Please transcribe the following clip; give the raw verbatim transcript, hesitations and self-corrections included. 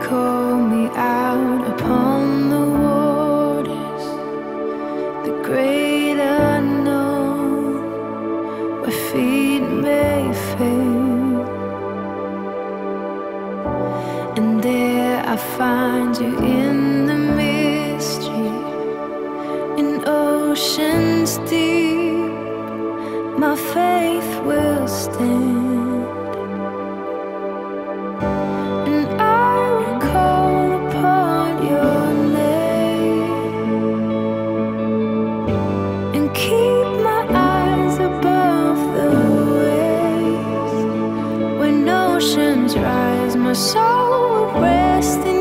call me out upon the waters, the great unknown, where feet may fail. And there I find you in the mystery, in oceans deep, my faith will stand. And I will call upon your name and keep my eyes above the waves. When oceans rise, my soul will rest in